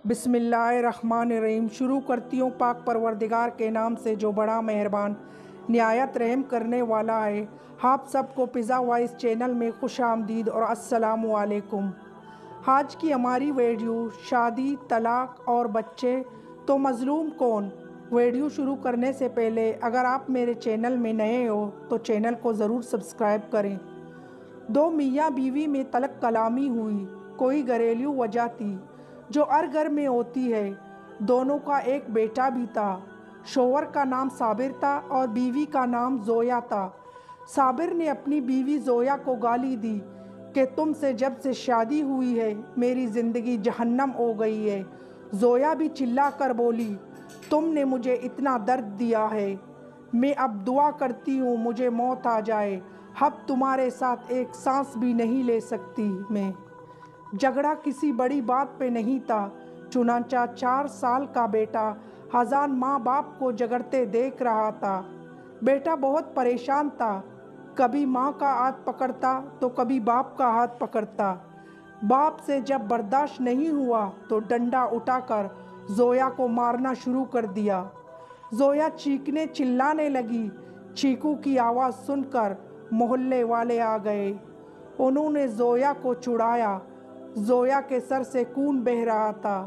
बिस्मिल्लाहिर्रहमानिर्रहीम। शुरू करती हूँ पाक परवरदिगार के नाम से जो बड़ा मेहरबान निहायत रहम करने वाला है। आप सबको पिज़्ज़ा वॉइस चैनल में खुश आमदीद और अस्सलामु अलैकुम। आज की हमारी वीडियो शादी, तलाक और बच्चे तो मज़लूम कौन। वीडियो शुरू करने से पहले अगर आप मेरे चैनल में नए हो तो चैनल को ज़रूर सब्सक्राइब करें। दो मियाँ बीवी में तलक कलामी हुई। कोई घरेलू वजह थी जो हर घर में होती है। दोनों का एक बेटा भी था। शोहर का नाम साबिर था और बीवी का नाम जोया था। साबिर ने अपनी बीवी जोया को गाली दी कि तुमसे जब से शादी हुई है मेरी ज़िंदगी जहन्नम हो गई है। जोया भी चिल्ला कर बोली, तुमने मुझे इतना दर्द दिया है, मैं अब दुआ करती हूँ मुझे मौत आ जाए। अब तुम्हारे साथ एक सांस भी नहीं ले सकती मैं। झगड़ा किसी बड़ी बात पे नहीं था। चुनांचा 4 साल का बेटा हज़ान माँ बाप को झगड़ते देख रहा था। बेटा बहुत परेशान था। कभी माँ का हाथ पकड़ता तो कभी बाप का हाथ पकड़ता। बाप से जब बर्दाश्त नहीं हुआ तो डंडा उठाकर जोया को मारना शुरू कर दिया। जोया चीखने चिल्लाने लगी। चीखू की आवाज़ सुनकर मोहल्ले वाले आ गए। उन्होंने जोया को छुड़ाया। जोया के सर से खून बह रहा था।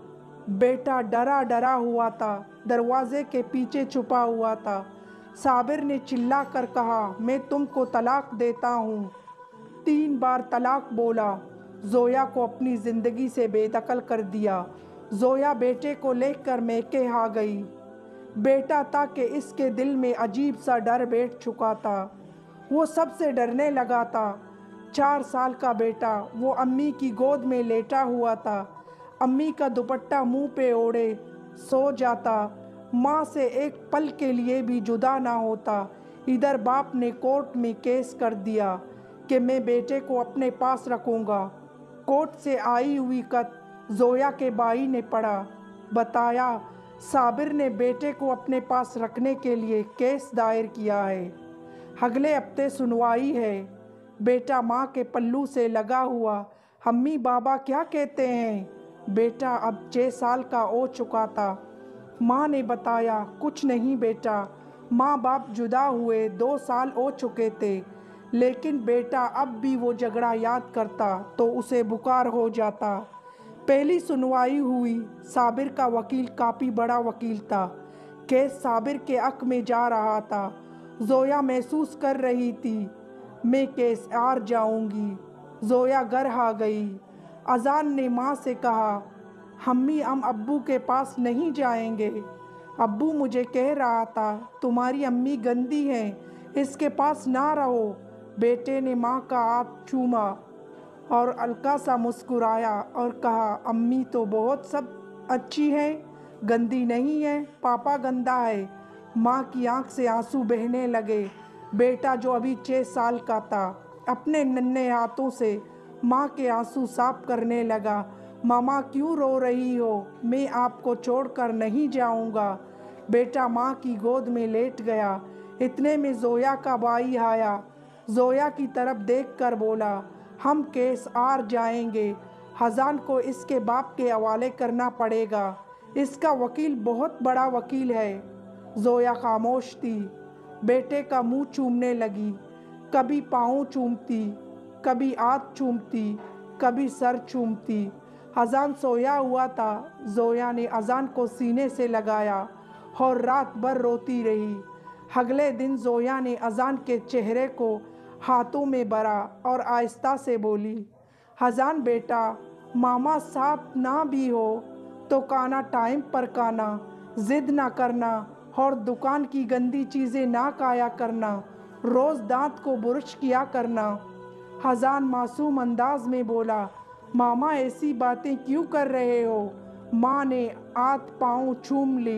बेटा डरा डरा हुआ था, दरवाजे के पीछे छुपा हुआ था। साबिर ने चिल्ला कर कहा, मैं तुमको तलाक देता हूँ। 3 बार तलाक बोला। जोया को अपनी ज़िंदगी से बेदखल कर दिया। जोया बेटे को लेकर मैके आ गई। बेटा था कि इसके दिल में अजीब सा डर बैठ चुका था। वो सबसे डरने लगा था। 4 साल का बेटा वो अम्मी की गोद में लेटा हुआ था। अम्मी का दुपट्टा मुंह पे ओढ़े सो जाता। माँ से एक पल के लिए भी जुदा ना होता। इधर बाप ने कोर्ट में केस कर दिया कि मैं बेटे को अपने पास रखूँगा। कोर्ट से आई हुई खत जोया के भाई ने पढ़ा। बताया साबिर ने बेटे को अपने पास रखने के लिए केस दायर किया है। अगले हफ्ते सुनवाई है। बेटा माँ के पल्लू से लगा हुआ, अम्मी बाबा क्या कहते हैं। बेटा अब 6 साल का हो चुका था। माँ ने बताया, कुछ नहीं बेटा, माँ बाप जुदा हुए 2 साल हो चुके थे, लेकिन बेटा अब भी वो झगड़ा याद करता तो उसे बुखार हो जाता। पहली सुनवाई हुई। साबिर का वकील काफ़ी बड़ा वकील था। केस साबिर के हक में जा रहा था। जोया महसूस कर रही थी, मैं केस हार जाऊंगी। जोया घर आ गई। अजान ने माँ से कहा, अम्मी हम अब्बू के पास नहीं जाएंगे। अब्बू मुझे कह रहा था तुम्हारी अम्मी गंदी है, इसके पास ना रहो। बेटे ने माँ का हाथ चूमा और हल्का सा मुस्कुराया और कहा, अम्मी तो बहुत सब अच्छी है, गंदी नहीं है, पापा गंदा है। माँ की आंख से आंसू बहने लगे। बेटा जो अभी 6 साल का था अपने नन्हे हाथों से माँ के आंसू साफ करने लगा। मामा क्यों रो रही हो, मैं आपको छोड़कर नहीं जाऊँगा। बेटा माँ की गोद में लेट गया। इतने में जोया का भाई आया। जोया की तरफ देखकर बोला, हम केस हार जाएंगे, हज़ान को इसके बाप के हवाले करना पड़ेगा, इसका वकील बहुत बड़ा वकील है। जोया खामोश थी। बेटे का मुंह चूमने लगी। कभी पाँव चूमती, कभी हाथ चूमती, कभी सर चूमती। अजान सोया हुआ था। जोया ने अजान को सीने से लगाया और रात भर रोती रही। अगले दिन जोया ने अजान के चेहरे को हाथों में भरा और आहिस्ता से बोली, अजान बेटा, मामा साथ ना भी हो तो खाना टाइम पर खाना, ज़िद ना करना और दुकान की गंदी चीज़ें ना खाया करना, रोज़ दांत को ब्रश किया करना। अजान मासूम अंदाज में बोला, मामा ऐसी बातें क्यों कर रहे हो। माँ ने हाथ पाँव चूम ली।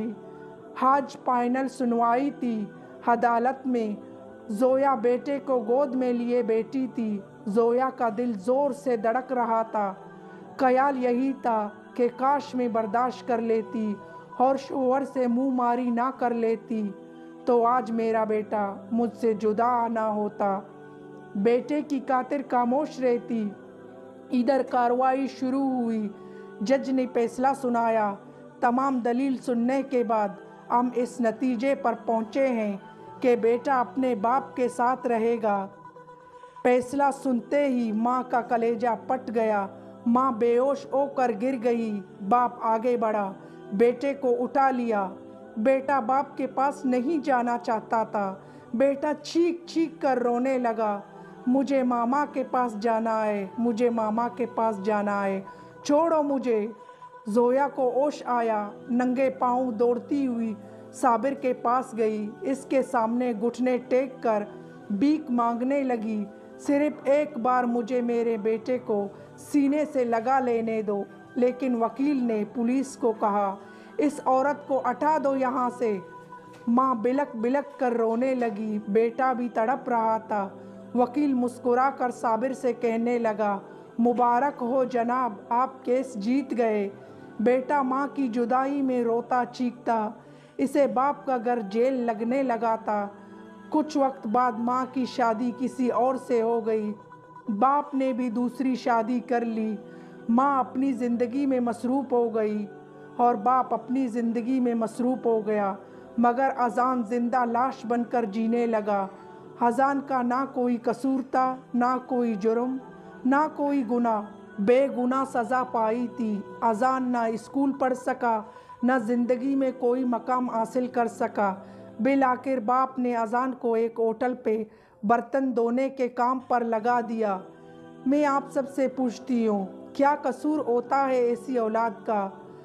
आज फाइनल सुनवाई थी अदालत में। जोया बेटे को गोद में लिए बैठी थी। जोया का दिल ज़ोर से धड़क रहा था। ख्याल यही था कि काश मैं बर्दाश्त कर लेती और शोहर से मुँह मारी ना कर लेती तो आज मेरा बेटा मुझसे जुदा ना होता। बेटे की खातिर खामोश रहती। इधर कार्रवाई शुरू हुई। जज ने फैसला सुनाया। तमाम दलील सुनने के बाद हम इस नतीजे पर पहुँचे हैं कि बेटा अपने बाप के साथ रहेगा। फैसला सुनते ही माँ का कलेजा फट गया। माँ बेहोश होकर गिर गई। बाप आगे बढ़ा, बेटे को उठा लिया। बेटा बाप के पास नहीं जाना चाहता था। बेटा चीख चीख कर रोने लगा, मुझे मामा के पास जाना है, मुझे मामा के पास जाना है, छोड़ो मुझे। जोया को होश आया, नंगे पांव दौड़ती हुई साबिर के पास गई। इसके सामने घुटने टेक कर भीख मांगने लगी, सिर्फ एक बार मुझे मेरे बेटे को सीने से लगा लेने दो। लेकिन वकील ने पुलिस को कहा, इस औरत को हटा दो यहाँ से। माँ बिलक बिलक कर रोने लगी, बेटा भी तड़प रहा था। वकील मुस्कुरा कर साबिर से कहने लगा, मुबारक हो जनाब, आप केस जीत गए। बेटा माँ की जुदाई में रोता चीखता, इसे बाप का घर जेल लगने लगा था। कुछ वक्त बाद माँ की शादी किसी और से हो गई। बाप ने भी दूसरी शादी कर ली। माँ अपनी ज़िंदगी में मसरूफ़ हो गई और बाप अपनी ज़िंदगी में मसरूफ़ हो गया। मगर अजान ज़िंदा लाश बनकर जीने लगा। अजान का ना कोई कसूर था, ना कोई जुर्म, ना कोई गुनाह, बेगुनाह सज़ा पाई थी। अजान ना स्कूल पढ़ सका, ना ज़िंदगी में कोई मकाम हासिल कर सका। बिल आखिर बाप ने अजान को एक होटल पे बर्तन धोने के काम पर लगा दिया। मैं आप सबसे पूछती हूँ, क्या कसूर होता है ऐसी औलाद का?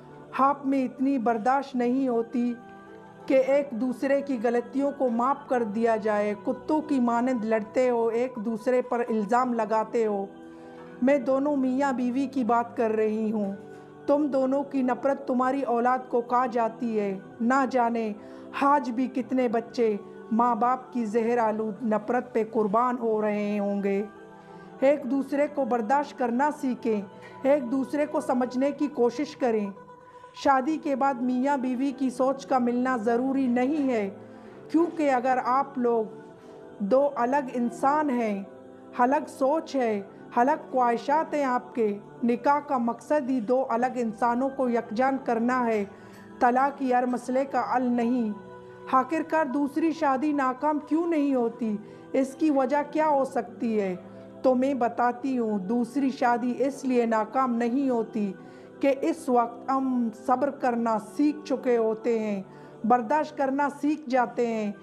आप में इतनी बर्दाश्त नहीं होती कि एक दूसरे की गलतियों को माफ़ कर दिया जाए। कुत्तों की मानंद लड़ते हो, एक दूसरे पर इल्ज़ाम लगाते हो। मैं दोनों मियाँ बीवी की बात कर रही हूँ। तुम दोनों की नफ़रत तुम्हारी औलाद को खा जाती है। ना जाने आज भी कितने बच्चे माँ बाप की जहर आलूद नफ़रत पे कुर्बान हो रहे होंगे। एक दूसरे को बर्दाश्त करना सीखें, एक दूसरे को समझने की कोशिश करें। शादी के बाद मियाँ बीवी की सोच का मिलना ज़रूरी नहीं है, क्योंकि अगर आप लोग दो अलग इंसान हैं, अलग सोच है, अलग ख्वाहिशात हैं आपके, निकाह का मकसद ही दो अलग इंसानों को यकजान करना है, तलाक की हर मसले का हल नहीं। आखिरकार दूसरी शादी नाकाम क्यों नहीं होती? इसकी वजह क्या हो सकती है? तो मैं बताती हूँ, दूसरी शादी इसलिए नाकाम नहीं होती कि इस वक्त हम सब्र करना सीख चुके होते हैं, बर्दाश्त करना सीख जाते हैं,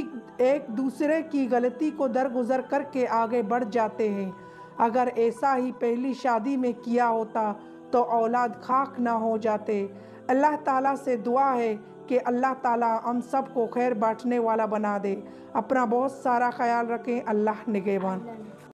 एक दूसरे की गलती को दरगुजर करके आगे बढ़ जाते हैं। अगर ऐसा ही पहली शादी में किया होता तो औलाद खाक ना हो जाते। अल्लाह ताला से दुआ है कि अल्लाह ताला हम सब को खैर बांटने वाला बना दे। अपना बहुत सारा ख्याल रखें। अल्लाह निगहबान।